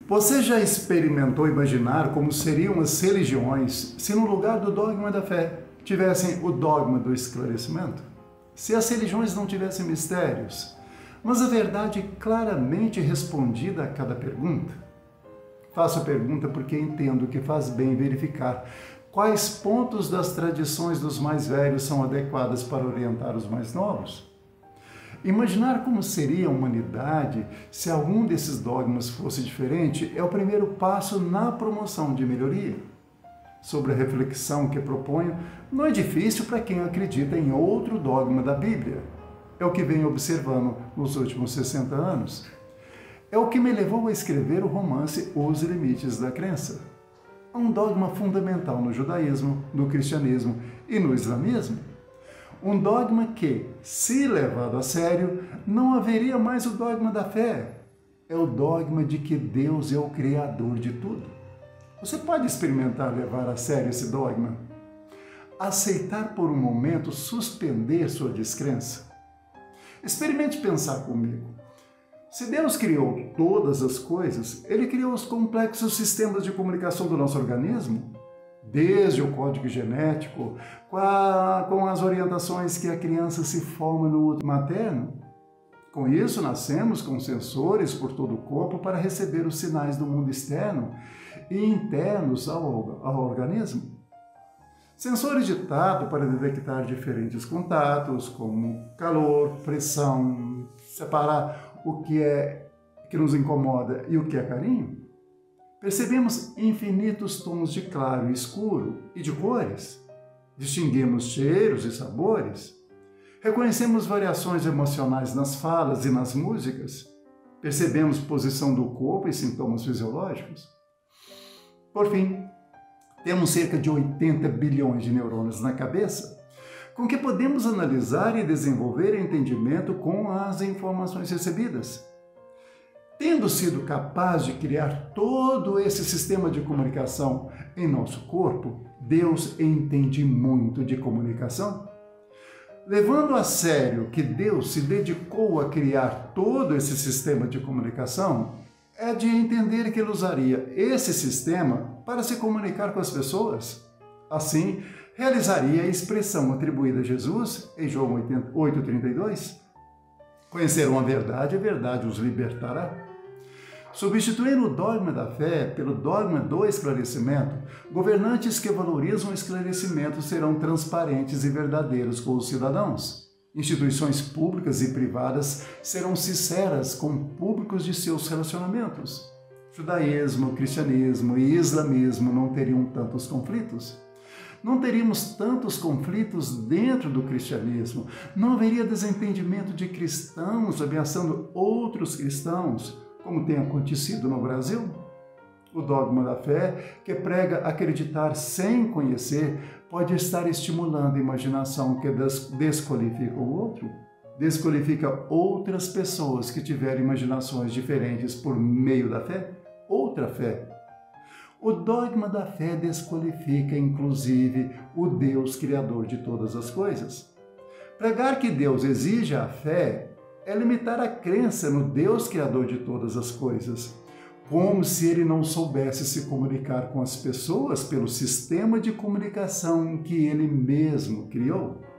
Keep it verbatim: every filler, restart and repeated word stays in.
Você já experimentou imaginar como seriam as religiões se no lugar do dogma da fé tivessem o dogma do esclarecimento? Se as religiões não tivessem mistérios, mas a verdade claramente respondida a cada pergunta? Faço a pergunta porque entendo que faz bem verificar quais pontos das tradições dos mais velhos são adequadas para orientar os mais novos. Imaginar como seria a humanidade se algum desses dogmas fosse diferente é o primeiro passo na promoção de melhoria. Sobre a reflexão que proponho, não é difícil para quem acredita em outro dogma da Bíblia. É o que venho observando nos últimos sessenta anos. É o que me levou a escrever o romance Os Limites da Crença. É um dogma fundamental no judaísmo, no cristianismo e no islamismo. Um dogma que, se levado a sério, não haveria mais o dogma da fé. É o dogma de que Deus é o Criador de tudo. Você pode experimentar levar a sério esse dogma? Aceitar por um momento suspender sua descrença? Experimente pensar comigo. Se Deus criou todas as coisas, Ele criou os complexos sistemas de comunicação do nosso organismo, desde o código genético, com, a, com as orientações que a criança se forma no útero materno. Com isso, nascemos com sensores por todo o corpo para receber os sinais do mundo externo e internos ao, ao organismo. Sensores de tato para detectar diferentes contatos, como calor, pressão, separar o que é que nos incomoda e o que é carinho. Percebemos infinitos tons de claro e escuro e de cores. Distinguimos cheiros e sabores. Reconhecemos variações emocionais nas falas e nas músicas. Percebemos posição do corpo e sintomas fisiológicos. Por fim, temos cerca de oitenta bilhões de neurônios na cabeça, com que podemos analisar e desenvolver entendimento com as informações recebidas. Tendo sido capaz de criar todo esse sistema de comunicação em nosso corpo, Deus entende muito de comunicação. Levando a sério que Deus se dedicou a criar todo esse sistema de comunicação, é de entender que Ele usaria esse sistema para se comunicar com as pessoas. Assim, realizaria a expressão atribuída a Jesus em João oito, trinta e dois. Conheceram a verdade, a verdade os libertará. Substituindo o dogma da fé pelo dogma do esclarecimento, governantes que valorizam o esclarecimento serão transparentes e verdadeiros com os cidadãos. Instituições públicas e privadas serão sinceras com públicos de seus relacionamentos. Judaísmo, cristianismo e islamismo não teriam tantos conflitos. Não teríamos tantos conflitos dentro do cristianismo. Não haveria desentendimento de cristãos ameaçando outros cristãos, como tem acontecido no Brasil. O dogma da fé, que prega acreditar sem conhecer, pode estar estimulando a imaginação que desqualifica o outro, desqualifica outras pessoas que tiverem imaginações diferentes por meio da fé, outra fé. O dogma da fé desqualifica, inclusive, o Deus Criador de todas as coisas. Pregar que Deus exige a fé é limitar a crença no Deus Criador de todas as coisas, como se Ele não soubesse se comunicar com as pessoas pelo sistema de comunicação que Ele mesmo criou.